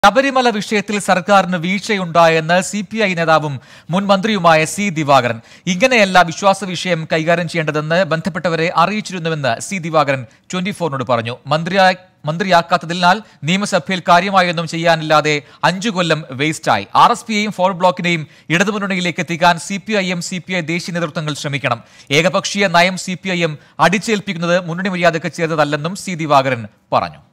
ശബരിമല വിഷയത്തിൽ സർക്കാരിന് വീഴ്ചയുണ്ടായെന്ന് സിപിഐ നേതാവും മുൻ മന്ത്രിയുമായ സി ദിവാകരൻ. ഇങ്ങനെയല്ല വിശ്വാസ വിഷയം കൈകാര്യം ചെയ്യേണ്ടതെന്ന് ബന്ധപ്പെട്ടവരെ അറിയിച്ചിരുന്നുവെന്ന് സി ദിവാകരൻ 24നോട് പറഞ്ഞു. മന്ത്രിയാക്കാത്തതിനാൽ നിയമസഭയിൽ കാര്യമായൊന്നും ചെയ്യാനില്ലാതെ 5 കൊല്ലം വേസ്റ്റായി. RSPയെയും ഫോർവേഡ് ബ്ലോക്കിനെയും ഇടതുമുന്നണിയിലേക്ക് എത്തിക്കാൻ CPIM CPI ദേശീയ നേതൃത്വങ്ങൾ ശ്രമിക്കണം. ഏകപക്ഷീയ നയം CPIM അടിച്ചേൽപ്പിക്കുന്നത് മുന്നണി മര്യാദയ്ക്ക് ചേർന്നതല്ലെന്നും സി ദിവാകരൻ പറഞ്ഞു.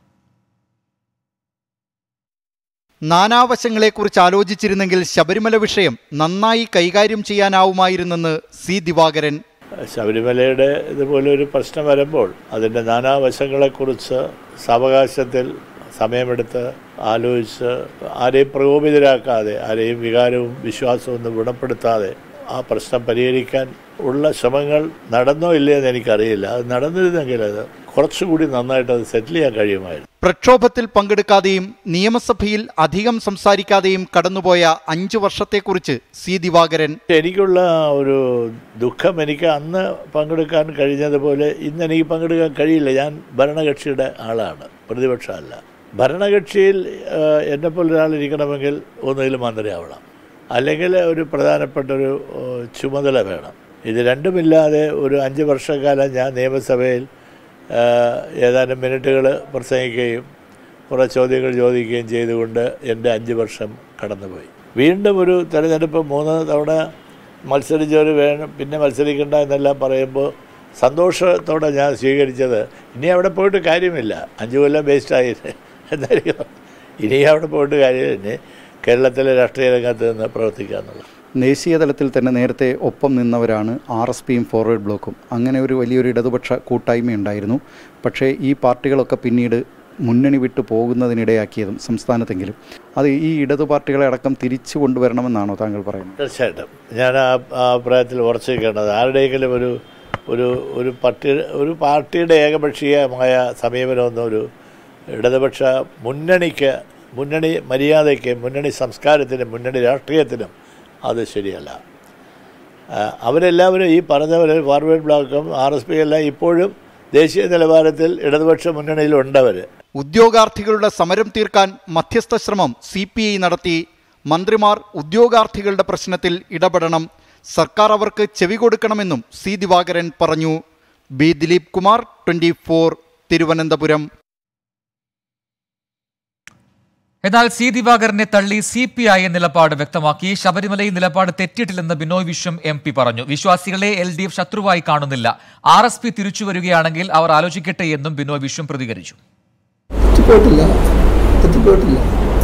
നാനാവശങ്ങളെക്കുറിച്ച് ആലോചിച്ചിരുന്നെങ്കിൽ ശബരിമല വിഷയം നന്നായി കൈകാര്യം ചെയ്യാനാവുമായിരുന്നെന്ന് സി ദിവാകരൻ. ശബരിമലയുടെ ഇതുപോലെ ഒരു പ്രശ്നം വരുമ്പോൾ അതിൻ്റെ നാനാവശങ്ങളെക്കുറിച്ച് സാവകാശത്തിൽ സമയമെടുത്ത് ആലോചിച്ച് ആരെയും പ്രകോപിതരാക്കാതെ ആരെയും വികാരവും വിശ്വാസവും ഒന്നും ഗുണപ്പെടുത്താതെ ആ പ്രശ്നം പരിഹരിക്കാൻ ഉള്ള ശ്രമങ്ങൾ നടന്നോ ഇല്ലയെന്ന് എനിക്കറിയില്ല. അത് നടന്നിരുന്നെങ്കിൽ അത് കുറച്ചുകൂടി നന്നായിട്ട് അത് സെറ്റിൽ ചെയ്യാൻ കഴിയുമായിരുന്നു. പ്രക്ഷോഭത്തിൽ പങ്കെടുക്കാതെയും നിയമസഭയിൽ അധികം സംസാരിക്കാതെയും കടന്നുപോയ 5 വർഷത്തെക്കുറിച്ച് സി ദിവാകരൻ. എനിക്കുള്ള ഒരു ദുഃഖം, എനിക്ക് അന്ന് പങ്കെടുക്കാൻ കഴിഞ്ഞതുപോലെ ഇന്ന് എനിക്ക് പങ്കെടുക്കാൻ കഴിയില്ല. ഞാൻ ഭരണകക്ഷിയുടെ ആളാണ്, പ്രതിപക്ഷമല്ല. ഭരണകക്ഷിയിൽ എന്നെപ്പോലെ ഒരാളിരിക്കണമെങ്കിൽ ഒന്നുകിൽ മന്ത്രിയാവണം, അല്ലെങ്കിൽ ഒരു പ്രധാനപ്പെട്ടൊരു ചുമതല വേണം. ഇത് രണ്ടുമില്ലാതെ ഒരു 5 വർഷക്കാലം ഞാൻ നിയമസഭയിൽ ഏതാനും മിനിറ്റുകൾ പ്രസംഗിക്കുകയും കുറേ ചോദ്യങ്ങൾ ചോദിക്കുകയും ചെയ്തുകൊണ്ട് എൻ്റെ 5 വർഷം കടന്നുപോയി. വീണ്ടും ഒരു തെരഞ്ഞെടുപ്പ് 3 തവണ മത്സരിച്ചവർ വേണം, പിന്നെ മത്സരിക്കേണ്ട എന്നെല്ലാം പറയുമ്പോൾ സന്തോഷത്തോടെ ഞാൻ സ്വീകരിച്ചത് ഇനി അവിടെ പോയിട്ട് കാര്യമില്ല, 5 കൊല്ലം വേസ്റ്റായി എന്നായിരിക്കും. ഇനി അവിടെ പോയിട്ട് കാര്യമില്ല, കേരളത്തിലെ രാഷ്ട്രീയ രംഗത്ത് നിന്ന് പ്രവർത്തിക്കുക എന്നുള്ളത്. ദേശീയ തലത്തിൽ തന്നെ നേരത്തെ ഒപ്പം നിന്നവരാണ് RSPയും ഫോർവേഡ് ബ്ലോക്കും. അങ്ങനെ ഒരു വലിയൊരു ഇടതുപക്ഷ കൂട്ടായ്മയുണ്ടായിരുന്നു. പക്ഷേ ഈ പാർട്ടികളൊക്കെ പിന്നീട് മുന്നണി വിട്ടു പോകുന്നതിനിടയാക്കിയതും സംസ്ഥാനത്തെങ്കിലും അത് ഈ ഇടതു പാർട്ടികളെ അടക്കം തിരിച്ചു കൊണ്ടുവരണമെന്നാണോ താങ്കൾ പറയുന്നത്? തീർച്ചയായിട്ടും ഞാൻ ആ അഭിപ്രായത്തിൽ ഉറച്ചു നിൽക്കേണ്ടത്. ആരുടെയെങ്കിലും ഒരു പാർട്ടിയുടെ ഏകപക്ഷീയമായ സമീപനമൊന്നും ഒരു ഇടതുപക്ഷ മുന്നണി മര്യാദയ്ക്ക്, മുന്നണി സംസ്കാരത്തിനും മുന്നണി രാഷ്ട്രീയത്തിനും അത് ശരിയല്ല. അവരെല്ലാവരും ഈ പറഞ്ഞവർ ഫോർവേഡ് ബ്ലോക്കും RSP എല്ലാം ഇപ്പോഴും ദേശീയ നിലവാരത്തിൽ ഇടതുപക്ഷ മുന്നണിയിലുണ്ടവർ. ഉദ്യോഗാർത്ഥികളുടെ സമരം തീർക്കാൻ മധ്യസ്ഥ ശ്രമം CPI നടത്തി. മന്ത്രിമാർ ഉദ്യോഗാർത്ഥികളുടെ പ്രശ്നത്തിൽ ഇടപെടണം, സർക്കാർ അവർക്ക് ചെവി കൊടുക്കണമെന്നും സി ദിവാകരൻ പറഞ്ഞു. ബി ദിലീപ് കുമാർ, 24, തിരുവനന്തപുരം. എന്നാൽ സി ദിവാകരനെ തള്ളി CPI നിലപാട് വ്യക്തമാക്കി. ശബരിമലയിൽ നിലപാട് തെറ്റിയിട്ടില്ലെന്ന് ബിനോയ് വിശ്വം MP പറഞ്ഞു. വിശ്വാസികളെ LDF ശത്രുവായി കാണുന്നില്ല. RSP തിരിച്ചു വരികയാണെങ്കിൽ അവർ ആലോചിക്കട്ടെ എന്നും ബിനോയ് വിശ്വം പ്രതികരിച്ചു. തെറ്റിപ്പോയിട്ടില്ല.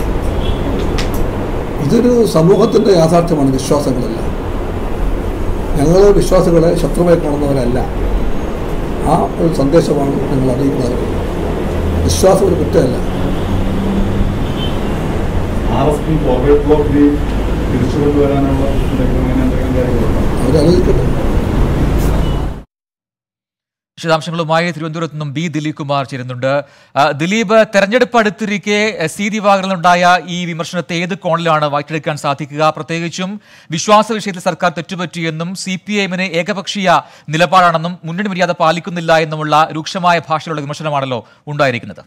ഇതൊരു സമൂഹത്തിന്റെ യാഥാർത്ഥ്യമാണ്. വിശ്വാസങ്ങളല്ല, ഞങ്ങൾ വിശ്വാസികളെ ശത്രുവായി കാണുന്നവരല്ല. ആ ഒരു സന്ദേശമാണ് ഞങ്ങൾ അറിയിക്കുന്നത്. വിശ്വാസം ഒരു കുറ്റമല്ല. വിശദാംശങ്ങളുമായി തിരുവനന്തപുരത്ത് നിന്നും ബി ദിലീപ് കുമാർ ചേരുന്നുണ്ട്. ദിലീപ്, തെരഞ്ഞെടുപ്പ് അടുത്തിരിക്കെ സി ദിവാകരനുണ്ടായ ഈ വിമർശനത്തെ ഏത് കോണിലാണ് വായിച്ചെടുക്കാൻ സാധിക്കുക? പ്രത്യേകിച്ചും വിശ്വാസ വിഷയത്തിൽ സർക്കാർ തെറ്റുപറ്റിയെന്നും CPIMന് ഏകപക്ഷീയ നിലപാടാണെന്നും മുന്നണി മര്യാദ പാലിക്കുന്നില്ല എന്നുമുള്ള രൂക്ഷമായ ഭാഷയിലുള്ള വിമർശനമാണല്ലോ ഉണ്ടായിരിക്കുന്നത്.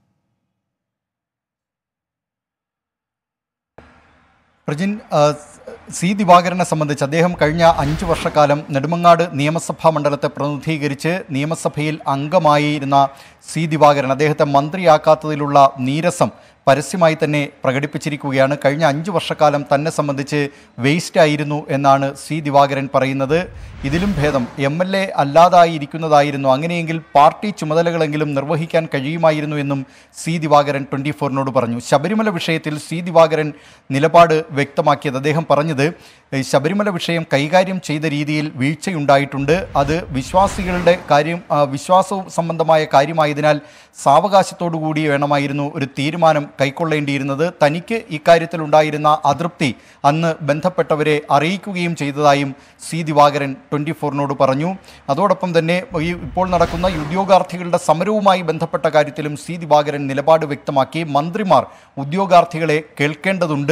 പ്രജിൻ, സി ദിവാകരനെ സംബന്ധിച്ച് അദ്ദേഹം കഴിഞ്ഞ 5 വർഷക്കാലം നെടുമങ്ങാട് നിയമസഭാ മണ്ഡലത്തെ പ്രതിനിധീകരിച്ച് നിയമസഭയിൽ അംഗമായിരുന്ന സി ദിവാകരൻ അദ്ദേഹത്തെ മന്ത്രിയാക്കാത്തതിലുള്ള നീരസം പരസ്യമായി തന്നെ പ്രകടിപ്പിച്ചിരിക്കുകയാണ്. കഴിഞ്ഞ 5 വർഷക്കാലം തന്നെ സംബന്ധിച്ച് വേസ്റ്റ് ആയിരുന്നു എന്നാണ് സി ദിവാകരൻ പറയുന്നത്. ഇതിലും ഭേദം MLA അല്ലാതായിരിക്കുന്നതായിരുന്നു, അങ്ങനെയെങ്കിൽ പാർട്ടി ചുമതലകളെങ്കിലും നിർവഹിക്കാൻ കഴിയുമായിരുന്നു എന്നും സി ദിവാകരൻ 24നോട് പറഞ്ഞു. ശബരിമല വിഷയത്തിൽ സി ദിവാകരൻ നിലപാട് വ്യക്തമാക്കിയത് അദ്ദേഹം പറഞ്ഞത് ശബരിമല വിഷയം കൈകാര്യം ചെയ്ത രീതിയിൽ വീഴ്ചയുണ്ടായിട്ടുണ്ട്. അത് വിശ്വാസികളുടെ വിശ്വാസവും സംബന്ധമായ കാര്യമായതിനാൽ സാവകാശത്തോടുകൂടി വേണമായിരുന്നു ഒരു തീരുമാനം കൈക്കൊള്ളേണ്ടിയിരുന്നത്. തനിക്ക് ഇക്കാര്യത്തിലുണ്ടായിരുന്ന അതൃപ്തി അന്ന് ബന്ധപ്പെട്ടവരെ അറിയിക്കുകയും ചെയ്തതായും സി ദിവാകരൻ 24നോട് പറഞ്ഞു. അതോടൊപ്പം തന്നെ ഇപ്പോൾ നടക്കുന്ന ഉദ്യോഗാർത്ഥികളുടെ സമരവുമായി ബന്ധപ്പെട്ട കാര്യത്തിലും സി ദിവാകരൻ നിലപാട് വ്യക്തമാക്കി. മന്ത്രിമാർ ഉദ്യോഗാർത്ഥികളെ കേൾക്കേണ്ടതുണ്ട്,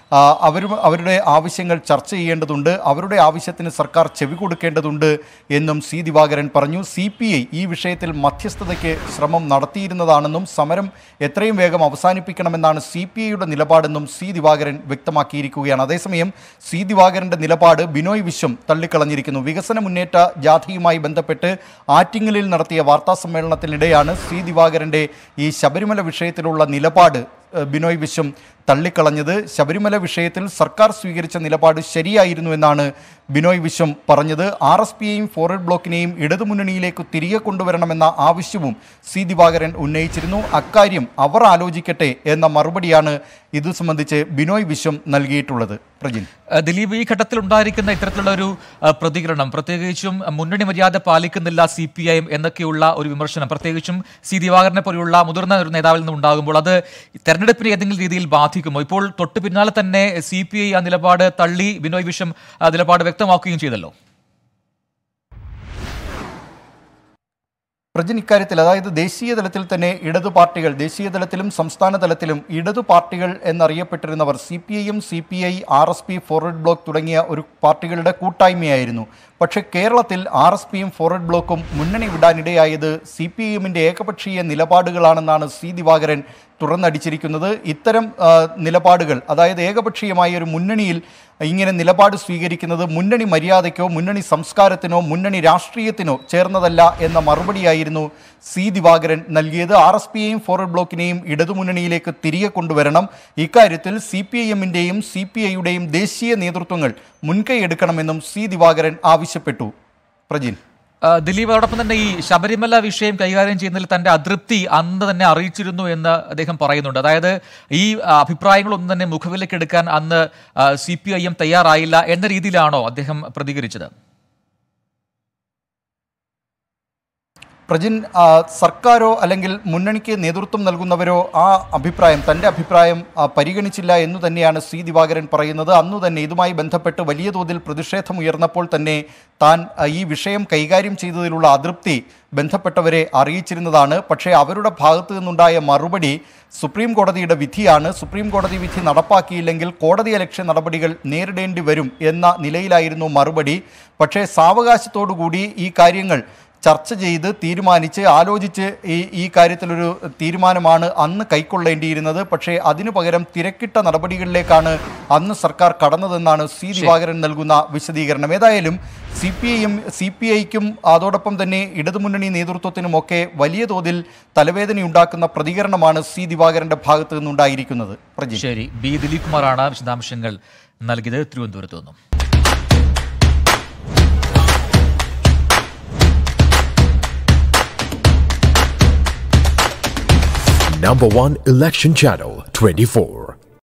അവരുടെ ആവശ്യങ്ങൾ ചർച്ച ചെയ്യേണ്ടതുണ്ട്, അവരുടെ ആവശ്യത്തിന് സർക്കാർ ചെവി കൊടുക്കേണ്ടതുണ്ട് എന്നും സി ദിവാകരൻ പറഞ്ഞു. CPI ഈ വിഷയത്തിൽ മധ്യസ്ഥതയ്ക്ക് ശ്രമം നടത്തിയിരുന്നതാണെന്നും സമരം എത്രയും വേഗം അവസാനിപ്പിക്കണമെന്നാണ് CPIയുടെ നിലപാടെന്നും സി ദിവാകരൻ വ്യക്തമാക്കിയിരിക്കുകയാണ്. അതേസമയം സി ദിവാകരൻ്റെ നിലപാട് ബിനോയ് വിശ്വം തള്ളിക്കളഞ്ഞിരിക്കുന്നു. വികസന മുന്നേറ്റ ജാഥയുമായി ബന്ധപ്പെട്ട് ആറ്റിങ്ങലിൽ നടത്തിയ വാർത്താ സമ്മേളനത്തിനിടെയാണ് സി ദിവാകരൻ്റെ ഈ ശബരിമല വിഷയത്തിലുള്ള നിലപാട് ബിനോയ് വിശ്വം തള്ളിക്കളഞ്ഞത്. ശബരിമല വിഷയത്തിൽ സർക്കാർ സ്വീകരിച്ച നിലപാട് ശരിയായിരുന്നു എന്നാണ് ബിനോയ് വിശ്വം പറഞ്ഞത്. RSPയെയും ഫോർവേഡ് ബ്ലോക്കിനെയും ഇടതുമുന്നണിയിലേക്ക് തിരികെ കൊണ്ടുവരണമെന്ന ആവശ്യവും സി ദിവാകരൻ ഉന്നയിച്ചിരുന്നു. അക്കാര്യം അവർ ആലോചിക്കട്ടെ എന്ന മറുപടിയാണ് ഇതു സംബന്ധിച്ച് ബിനോയ് വിശ്വം നൽകിയിട്ടുള്ളത്. പ്രജിൻ, ദിലീപ്, ഈ ഘട്ടത്തിൽ ഉണ്ടായിരിക്കുന്ന ഇത്തരത്തിലുള്ള ഒരു പ്രതികരണം, പ്രത്യേകിച്ചും മുന്നണി മര്യാദ പാലിക്കുന്നില്ല CPI എന്നൊക്കെയുള്ള ഒരു വിമർശനം, പ്രത്യേകിച്ചും സി ദിവാകരനെ പോലെയുള്ള മുതിർന്ന ഒരു നേതാവിൽ നിന്ന് ഉണ്ടാകുമ്പോൾ അത് തെരഞ്ഞെടുപ്പിനെ ഏതെങ്കിലും രീതിയിൽ ബാധിക്കുമോ? ഇപ്പോൾ തൊട്ട് പിന്നാലെ തന്നെ CPI ആ നിലപാട് തള്ളി ബിനോയ് വിശ്വം ആ നിലപാട് വ്യക്തമാക്കുകയും ചെയ്തല്ലോ. പ്രജിൻ, ഇക്കാര്യത്തിൽ അതായത് ദേശീയ തലത്തിൽ തന്നെ ഇടതു പാർട്ടികൾ, ദേശീയ തലത്തിലും സംസ്ഥാന തലത്തിലും ഇടതു പാർട്ടികൾ എന്നറിയപ്പെട്ടിരുന്നവർ CPIയും CPI, RSP, ഫോർവേഡ് ബ്ലോക്ക് തുടങ്ങിയ ഒരു പാർട്ടികളുടെ കൂട്ടായ്മയായിരുന്നു. പക്ഷേ കേരളത്തിൽ RSPയും ഫോർവേഡ് ബ്ലോക്കും മുന്നണി വിടാനിടയായത് CPIഎമ്മിൻ്റെ ഏകപക്ഷീയ നിലപാടുകളാണെന്നാണ് സി ദിവാകരൻ തുറന്നടിച്ചിരിക്കുന്നത്. ഇത്തരം നിലപാടുകൾ, അതായത് ഏകപക്ഷീയമായ ഒരു മുന്നണിയിൽ ഇങ്ങനെ നിലപാട് സ്വീകരിക്കുന്നത് മുന്നണി മര്യാദയ്ക്കോ മുന്നണി സംസ്കാരത്തിനോ മുന്നണി രാഷ്ട്രീയത്തിനോ ചേർന്നതല്ല എന്ന മറുപടിയായിരുന്നു സി ദിവാകരൻ നൽകിയത്. RSPയെയും ഫോർവേഡ് ബ്ലോക്കിനെയും ഇടതുമുന്നണിയിലേക്ക് തിരികെ കൊണ്ടുവരണം. ഇക്കാര്യത്തിൽ CPIഎമ്മിൻ്റെയും CPIയുടെയും ദേശീയ നേതൃത്വങ്ങൾ മുൻകൈയെടുക്കണമെന്നും സി ദിവാകരൻ ആവശ്യപ്പെട്ടു. പ്രജിൻ, ദിലീപ്, അതോടൊപ്പം തന്നെ ഈ ശബരിമല വിഷയം കൈകാര്യം ചെയ്യുന്നതിൽ തന്റെ അതൃപ്തി അന്ന് തന്നെ അറിയിച്ചിരുന്നു എന്ന് അദ്ദേഹം പറയുന്നുണ്ട്. അതായത് ഈ അഭിപ്രായങ്ങളൊന്നും തന്നെ മുഖവിലേക്കെടുക്കാൻ അന്ന് CPIഎം തയ്യാറായില്ല എന്ന രീതിയിലാണോ അദ്ദേഹം പ്രതികരിച്ചത്? പ്രജിൻ, സർക്കാരോ അല്ലെങ്കിൽ മുന്നണിക്ക് നേതൃത്വം നൽകുന്നവരോ ആ അഭിപ്രായം, തൻ്റെ അഭിപ്രായം പരിഗണിച്ചില്ല എന്നു തന്നെയാണ് സി ദിവാകരൻ പറയുന്നത്. അന്നു തന്നെ ഇതുമായി ബന്ധപ്പെട്ട് വലിയ തോതിൽ പ്രതിഷേധമുയർന്നപ്പോൾ തന്നെ താൻ ഈ വിഷയം കൈകാര്യം ചെയ്തതിലുള്ള അതൃപ്തി ബന്ധപ്പെട്ടവരെ അറിയിച്ചിരുന്നതാണ്. പക്ഷേ അവരുടെ ഭാഗത്തു നിന്നുണ്ടായ മറുപടി സുപ്രീം കോടതിയുടെ വിധിയാണ്, സുപ്രീം കോടതി വിധി നടപ്പാക്കിയില്ലെങ്കിൽ കോടതിയലക്ഷ്യ നടപടികൾ നേരിടേണ്ടി വരും എന്ന നിലയിലായിരുന്നു മറുപടി. പക്ഷേ സാവകാശത്തോടുകൂടി ഈ കാര്യങ്ങൾ ചർച്ച ചെയ്ത് തീരുമാനിച്ച് ആലോചിച്ച് ഈ കാര്യത്തിലൊരു തീരുമാനമാണ് അന്ന് കൈക്കൊള്ളേണ്ടിയിരുന്നത്. പക്ഷേ അതിനു പകരം തിരക്കിട്ട നടപടികളിലേക്കാണ് അന്ന് സർക്കാർ കടന്നതെന്നാണ് സി ദിവാകരൻ നൽകുന്ന വിശദീകരണം. ഏതായാലും CPIക്കും അതോടൊപ്പം തന്നെ ഇടതുമുന്നണി നേതൃത്വത്തിനുമൊക്കെ വലിയ തോതിൽ തലവേദനയുണ്ടാക്കുന്ന പ്രതികരണമാണ് സി ദിവാകരന്റെ ഭാഗത്തു നിന്നുണ്ടായിരിക്കുന്നത്. ശരി, ബി ദിലീപ് കുമാറാണ് വിശദാംശങ്ങൾ നൽകിയത് തിരുവനന്തപുരത്ത് നിന്നും. Number 1 Election Channel 24.